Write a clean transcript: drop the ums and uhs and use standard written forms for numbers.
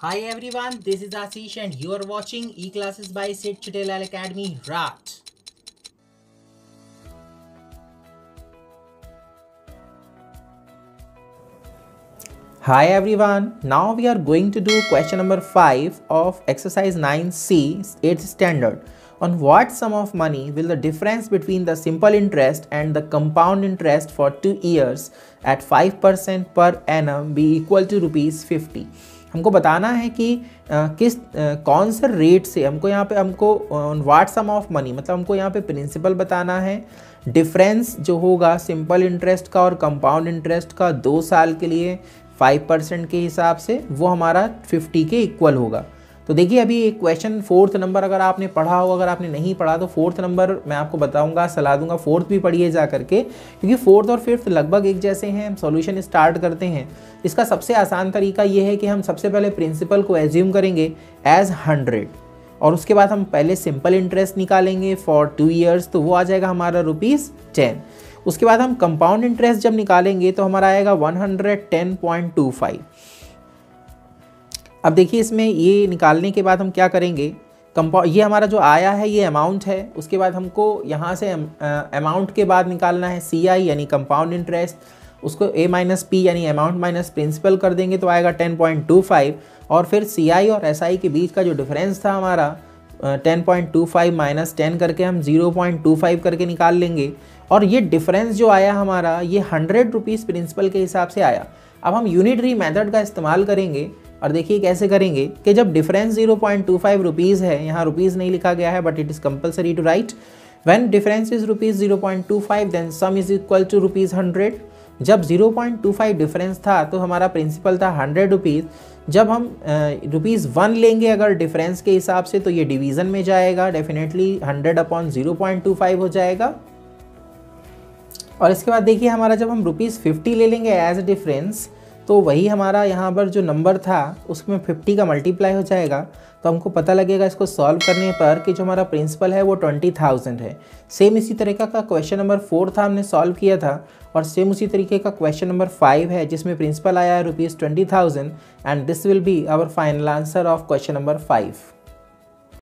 Hi everyone, this is Ashish and you are watching E-Classes by Sid Chitilal Academy, Raj. Hi everyone, now we are going to do question number 5 of exercise 9C 8th standard. On what sum of money will the difference between the simple interest and the compound interest for 2 years at 5% per annum be equal to ₹50? हमको बताना है कि कौन सा rate से हमको यहाँ पे व्हाट सम ऑफ मनी, मतलब हमको यहाँ पे प्रिंसिपल बताना है, डिफरेंस जो होगा सिंपल इंटरेस्ट का और कंपाउंड इंटरेस्ट का 2 साल के लिए 5% के हिसाब से वो हमारा 50 के इक्वल होगा। तो देखिए अभी एक क्वेश्चन 4th नंबर अगर आपने पढ़ा हो, अगर आपने नहीं पढ़ा तो 4th नंबर मैं आपको बताऊंगा, सलाह दूंगा 4th भी पढ़िए जा करके, क्योंकि 4th और 5th लगभग एक जैसे हैं। हम सॉल्यूशन स्टार्ट करते हैं। इसका सबसे आसान तरीका ये है कि हम सबसे पहले प्रिंसिपल को एज्यूम करेंगे एज 100 और उसके बाद हम पहले सिंपल इंटरेस्ट निकालेंगे फॉर 2 ईयर्स, तो वो आ जाएगा हमारा ₹10। उसके बाद हम कंपाउंड इंटरेस्ट जब निकालेंगे तो हमारा आएगा 110.25। अब देखिए इसमें ये निकालने के बाद हम क्या करेंगे, ये हमारा जो आया है ये अमाउंट है। उसके बाद हमको यहाँ से अमाउंट के बाद निकालना है CI यानी कंपाउंड इंटरेस्ट, उसको A माइनस P यानी अमाउंट माइनस प्रिंसिपल कर देंगे तो आएगा 10.25 और फिर CI और SI के बीच का जो डिफरेंस था हमारा 10.25 माइनस 10 करके हम 0.25 करके निकाल लेंगे। और ये डिफरेंस जो आया हमारा ये ₹100 प्रिंसिपल के हिसाब से आया। अब हम यूनिटरी मेथड का इस्तेमाल करेंगे और देखिए कैसे करेंगे कि जब डिफरेंस 0.25 रुपीज़ है, यहाँ रुपीज़ नहीं लिखा गया है but it is compulsory to write, when difference is ₹0.25 then sum is equal to ₹100। जब 0.25 डिफरेंस था तो हमारा प्रिंसिपल था ₹100। जब हम ₹1 लेंगे अगर डिफरेंस के हिसाब से तो ये डिवीज़न में जाएगा, डेफिनेटली 100/0.25 हो जाएगा। और इसके बाद देखिए हमारा जब हम ₹50 ले लेंगे एज ए डिफरेंस तो वही हमारा यहाँ पर जो नंबर था उसमें 50 का मल्टीप्लाई हो जाएगा। तो हमको पता लगेगा इसको सॉल्व करने पर कि जो हमारा प्रिंसिपल है वो 20,000 है। सेम इसी तरीके का क्वेश्चन नंबर 4 था, हमने सॉल्व किया था, और सेम उसी तरीके का क्वेश्चन नंबर 5 है जिसमें प्रिंसिपल आया है ₹20,000 and this will be our final answer of question number 5।